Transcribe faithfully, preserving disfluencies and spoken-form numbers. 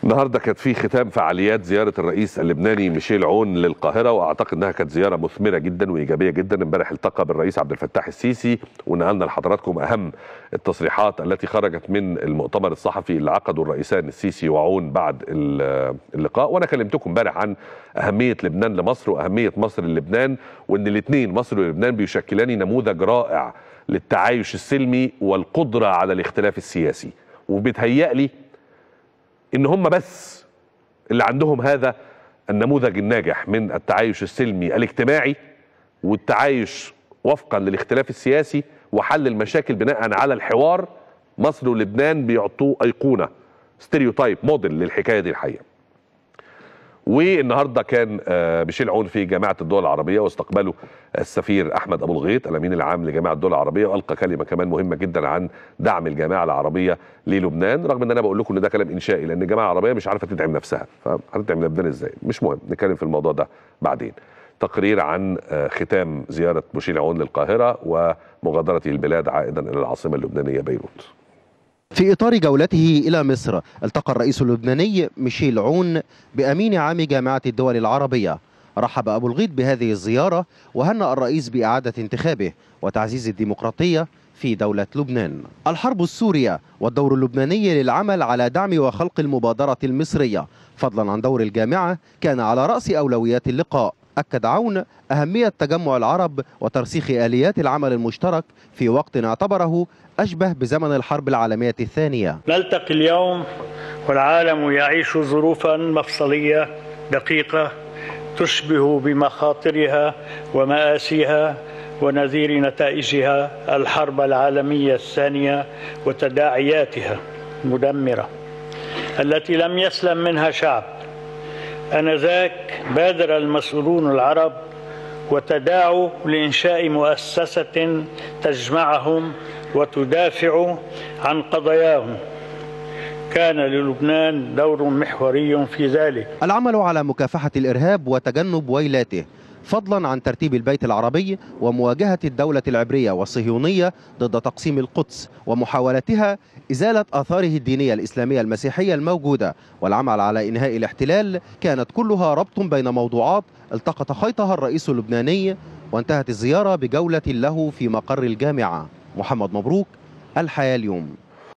النهارده كانت في ختام فعاليات زياره الرئيس اللبناني ميشيل عون للقاهره، واعتقد انها كانت زياره مثمره جدا وايجابيه جدا. امبارح التقى بالرئيس عبد الفتاح السيسي، ونقلنا لحضراتكم اهم التصريحات التي خرجت من المؤتمر الصحفي اللي عقده الرئيسان السيسي وعون بعد اللقاء. وانا كلمتكم امبارح عن اهميه لبنان لمصر واهميه مصر للبنان، وان الاثنين مصر ولبنان بيشكلان نموذج رائع للتعايش السلمي والقدره على الاختلاف السياسي. وبيتهيألي ان هم بس اللي عندهم هذا النموذج الناجح من التعايش السلمي الاجتماعي والتعايش وفقا للاختلاف السياسي وحل المشاكل بناء على الحوار. مصر ولبنان بيعطوه ايقونه، ستيريوتايب، موديل للحكايه دي الحقيقه. والنهارده كان ميشيل عون في جامعه الدول العربيه، واستقبله السفير احمد ابو الغيط الامين العام لجامعه الدول العربيه، والقى كلمه كمان مهمه جدا عن دعم الجامعه العربيه للبنان، رغم ان انا بقول لكم ان ده كلام انشائي لان الجامعه العربيه مش عارفه تدعم نفسها، فهتدعم لبنان ازاي؟ مش مهم، نتكلم في الموضوع ده بعدين. تقرير عن ختام زياره ميشيل عون للقاهره ومغادرته البلاد عائدا الى العاصمه اللبنانيه بيروت. في إطار جولته إلى مصر، التقى الرئيس اللبناني ميشيل عون بأمين عام جامعة الدول العربية. رحب أبو الغيط بهذه الزيارة وهنأ الرئيس بإعادة انتخابه وتعزيز الديمقراطية في دولة لبنان. الحرب السورية والدور اللبناني للعمل على دعم وخلق المبادرة المصرية فضلا عن دور الجامعة كان على رأس أولويات اللقاء. أكد عون أهمية تجمع العرب وترسيخ آليات العمل المشترك في وقت اعتبره أشبه بزمن الحرب العالمية الثانية. نلتقي اليوم والعالم يعيش ظروفا مفصلية دقيقة تشبه بمخاطرها ومآسيها ونذير نتائجها الحرب العالمية الثانية وتداعياتها المدمرة التي لم يسلم منها شعب. آنذاك بادر المسؤولون العرب وتداعوا لإنشاء مؤسسة تجمعهم وتدافع عن قضاياهم. كان للبنان دور محوري في ذلك. العمل على مكافحة الإرهاب وتجنب ويلاته فضلا عن ترتيب البيت العربي ومواجهة الدولة العبرية والصهيونية ضد تقسيم القدس ومحاولتها إزالة آثاره الدينية الإسلامية المسيحية الموجودة والعمل على إنهاء الاحتلال كانت كلها ربط بين موضوعات التقط خيطها الرئيس اللبناني. وانتهت الزيارة بجولة له في مقر الجامعة. محمد مبروك، الحياة اليوم.